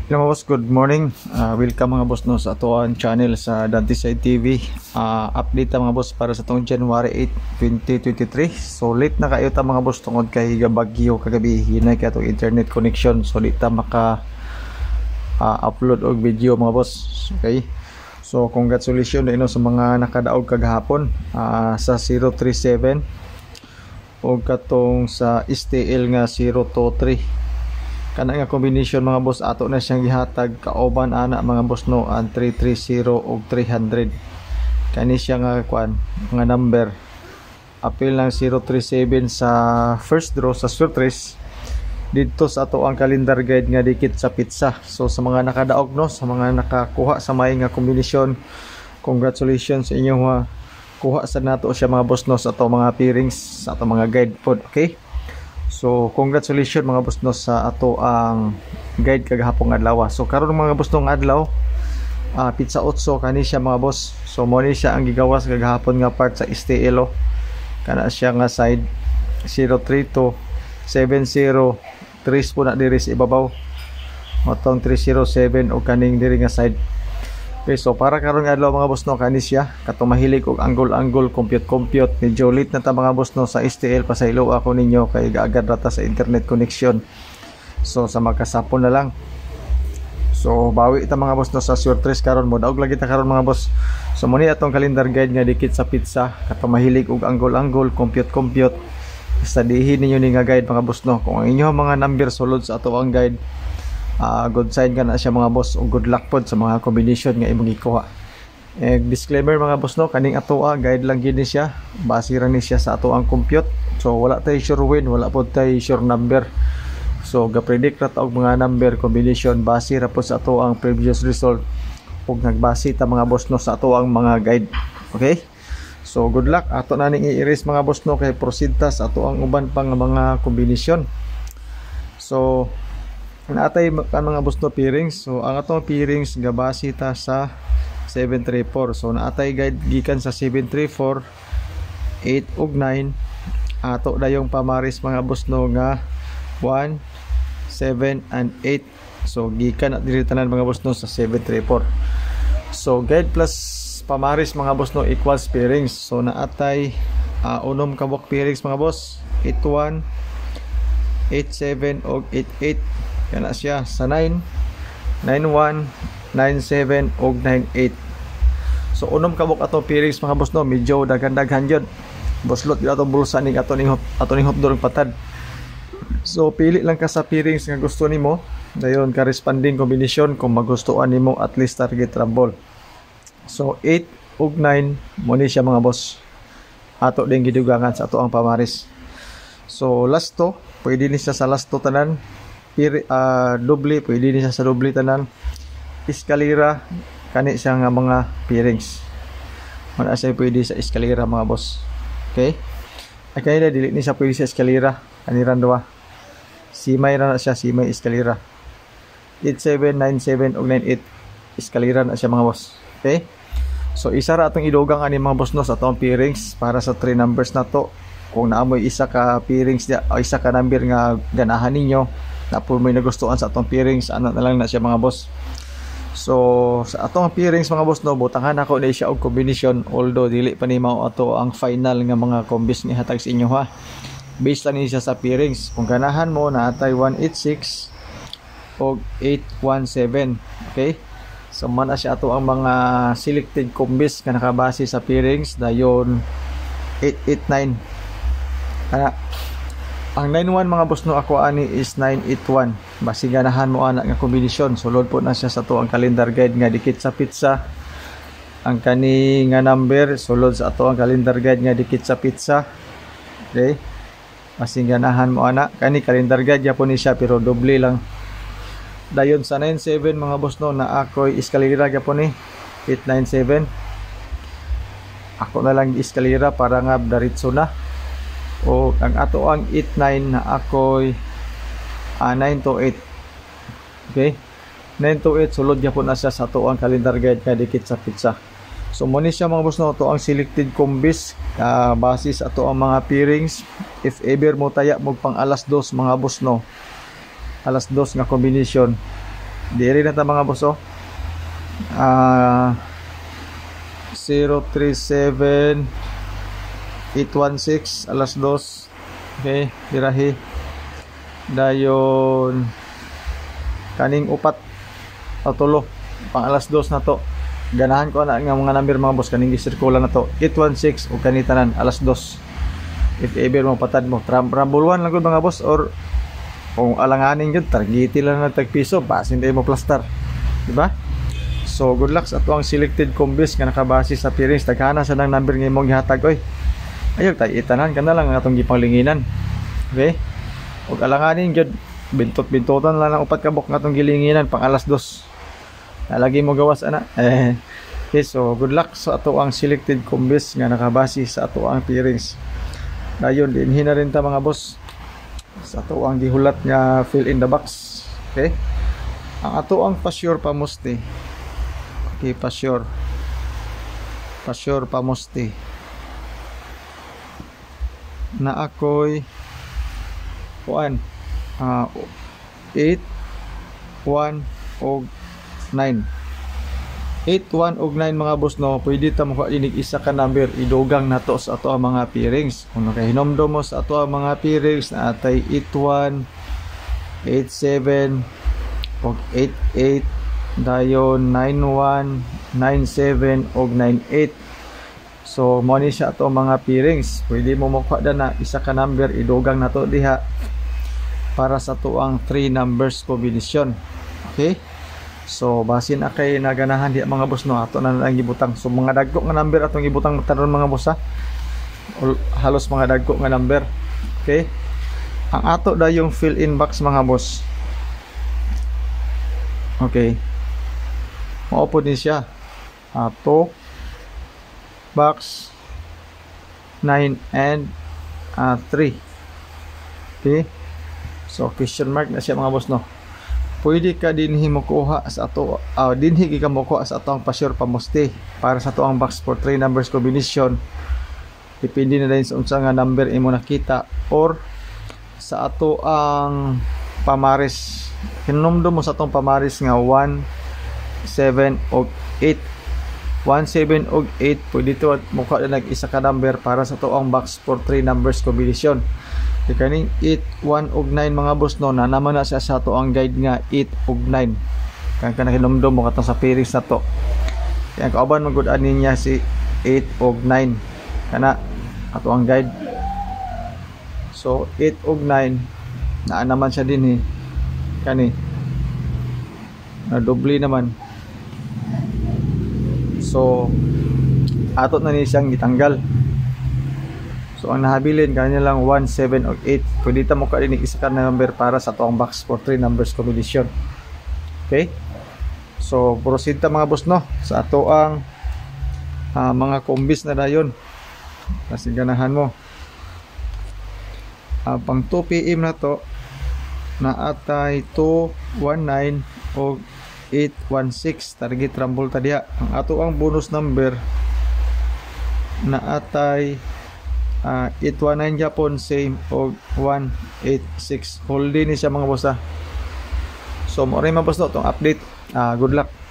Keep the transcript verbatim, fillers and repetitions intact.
Hello mga boss, good morning. Uh, welcome mga boss no sa atuan channel sa Dantiside T V. Uh, update ta mga boss para sa tong January eighth, twenty twenty-three. So late na kayo ta mga boss tungod kay bagyo kagabi hinay kay atong internet connection. So di ta maka uh, upload og video mga boss. Okay. So congratulations ino sa mga nakadaog kagahapon uh, sa zero three seven o katong sa S T L nga zero two three. Kana nga combination mga boss ato na siyang gihatag kauban ana mga boss no ang three thirty ug three hundred. Kani siya nga kuan nga number apil ng zero three seven sa first draw sa SWERTRES dito sa ato ang calendar guide nga dikit sa pizza. So sa mga nakadaog no, sa mga nakakuha sa may nga combination, congratulations sa inyo ha. Kuha sa nato siya mga boss no sa ato mga pairings, sa ato mga guide pod, okay? So congratulations mga boss no sa ato ang guide kagahapon adlaw. So karon mga boss no adlaw uh, pizza otso kani siya mga boss. So mo ni siya ang gigawas kagahapon nga part sa S T L. Kana siya nga side zero three two seven zero three po na diri sa ibabaw. Motong three zero seven o kaning diri nga side. Okay, so para karon nga adlaw mga boss no kani siya katong mahilig og angle-angle, compute-compute. Medyo late na ta mga boss no sa S T L pasaylo ako ninyo kay gaagad rata sa internet connection. So sa magkasapon na lang. So bawi ta mga boss no sa SWERTRES karon mo daog lagi ta karon mga boss. So muni atong calendar guide nga dikit sa pizza katong mahilig og angle-angle, compute-compute. Studyhin ninyo ni nga guide mga boss no. Kung ang inyo mga number sulod sa ato ang guide, Uh, good sign ka na siya mga boss o good luck pod sa mga combination nga imong ikuha. Eh, disclaimer mga boss no, kaning ato ah, guide lang gini siya, base ra ni siya sa ato ang compute. So wala tay sure win, wala pod tay sure number. So ga-predict ra ta og mga number combination base ra pod sa ato ang previous result ug nagbase ta mga boss no sa ato ang mga guide. Okay? So good luck. Ato na ning i-erase mga boss no kay proceed ta sa ato ang uban pang mga combination. So naatay kan mga boss no pairings. So ang atong pairings gabase ta sa seven three four. So naatay guide gikan sa seven three four, eight ug nine. Ato dayong pamaris mga boss no nga one, seven and eight. So gikan at diri tanan mga boss no sa seven three four. So guide plus pamaris mga boss no equals pairings. So naatay uh, unom kabok pairings mga boss, eight one, eight seven ug eight eight. Kana siya sa nine, nine one, nine seven ug nine eight. So unom kabok ato pairings mga boss no, medyo daghan-daghan jud. Boslot gyud ato bulsa ning ato ning ato ning hotdog patad. So pili lang ka sa pairings nga gusto nimo, dayon corresponding combination kung magustuhan nimo at least target rumble. So eight ug nine mo ni siya mga boss. Ato ding gidugangan sa ato ang pamaris. So last to, pwede ni siya sa last to tanan. Pir, uh, doble, pwede din siya sa doble tanan. Eskalera kani siya nga mga pairings. Wala siya pwede sa eskalera mga boss. Okay? Ay kanila dili ni siya pwede sa eskalera. Kaniran duwa. Simay ra na siya, simay eskalera. eight seven, nine seven ug nine eight eskalera na siya mga boss. Okay? So isa ra atong idugang ani mga boss no sa atong pairings para sa three numbers na to. Kung naamoy isa ka pairings dia o isa ka number nga ganahan ninyo na po may nagustuhan sa atong pairings, ano na lang na siya mga boss. So sa atong pairings mga boss no, butangan ako na siya og combination, although dili pa ni mao ato ang final nga mga combis ni hatag sa inyo ha. Based lang ni siya sa pairings. Kung ganahan mo na atay one eight six og eight one seven. Okay? So man na siya ato ang mga selected combis nga nakabase sa pairings, dayon eight eight nine. Ana ang nine one mga boss no ako ani is nine eight one. Basi ganahan mo ana nga kombinasyon. Sulod po na siya sa to ang calendar guide nga dikit sa pizza. Ang kani nga number sulod sa ato ang calendar guide nga dikit sa pizza. Okay? Basi ganahan mo ana kani calendar guide yapon ni siya pero doble lang. Dayon sa nine seven mga boss no na ako'y eskalera yapon ni eight nine seven. Ako na lang eskalera para nga daritso na. O ang ato ang eight nine na ako'y uh, nine two eight. Okay? nine two eight sulod gyapon na siya sa ato ang calendar guide nga dikit sa pizza. So mo ni siya mga boss no, to ang selected combis uh, base sa ato ang mga pairings. If ever mo taya mo pang alas dos mga boss no, alas dos nga combination, Diri na ta mga boss oh. Ah, zero three seven eight one six alas dos. Okay, dirahi. Dayon kaning upat o tulo pang alas dos na to. Ganahan ko na nga mga number mga boss kaning gisirkulan na to. eight one six o kanitanan alas dos. If ever mo patad mo rumble one lang gud mga boss, or kung alanganin yun targeti lang na tagpiso basin tayo mo plaster, diba? So good luck sa ato ang selected combis nga nakabase sa pairings. Taghana sa nang number nga imong gihatag oy. Ayaw tayo itanan kana lang ang atong gipanglinginan. Okay? Ug alanganin gyud bintot-bintotan lang ang upat ka bok nga atong gilinginan pang alas dos. Lagi mo gawas ana. Eh okay, so good luck sa ato ang selected combis nga nakabase sa ato ang pairings. Dayon dinhi na rin ta mga boss sa ato ang gihulat nga fill in the box. Okay? Ang ato ang pa-sure pamusti. Okay, pa-sure. Pa-sure pamusti. Na ako'y kuan uh, eight one og nine. eight one og nine mga boss no, pwede ta mo inig isa ka number idugang nato sa ato ang mga pairings. Kung nakahinomdom mo sa ato ang mga pairings na atay eight one, eight seven og eight eight, dayon nine one, nine seven og nine eight. So mo ni siya ato mga pairings. Pwede mo makuha da na isa ka number idugang nato diha para sa tuang three numbers combination. Okay? So basin na kay naganahan diha mga boss no, ato na lang gibutang. So mga dagko nga number atong gibutang taron mga boss ha. Halos mga dagko nga number. Okay? Ang ato da yung fill in box mga boss. Okay. Mao po din siya. Ato box nine and uh, three. Okay? So question mark na siya mga boss no. Pwede ka dinhi mo kuha sa ato uh, dinhi ka mo kuha sa ato ang pa-sure pamusti para sa ato ang box for three numbers combination. Depende na din sa unsa nga number imo nakita or sa ato ang pamaris. Hinumdum mo sa atong pamaris nga one, seven og eight. one, seven og eight pwede to mukha na nag-isa ka number para sa toang box for three numbers combination. Di kaning eight, one og nine mga boss no, na naman na siya sa toang guide nga eight og nine. Kaya ka nakinumdum mo katong sa pairings na to. Kaya kauban magud-an niya si eight og nine kana ato ang guide. So eight og nine naa naman siya din eh. Kani na doble naman. So ato na ni siyang gitanggal. So ang nahabilin kanya lang one, seven og eight. Pwede ta mo ka dinig isa ka number para sa toang box for three numbers combination. Okay? So proceed ta mga boss no sa ato ang uh, mga combis na dayon. Kasi ganahan mo. Uh, pang two P M na to na atay two one nine og eight one six target rumble ta diha. Ang ato ang bonus number na atay uh, eight one nine Japon same og one eight six. Hold ni siya mga boss ha. So mo rin mga boss no tong update. Uh, good luck.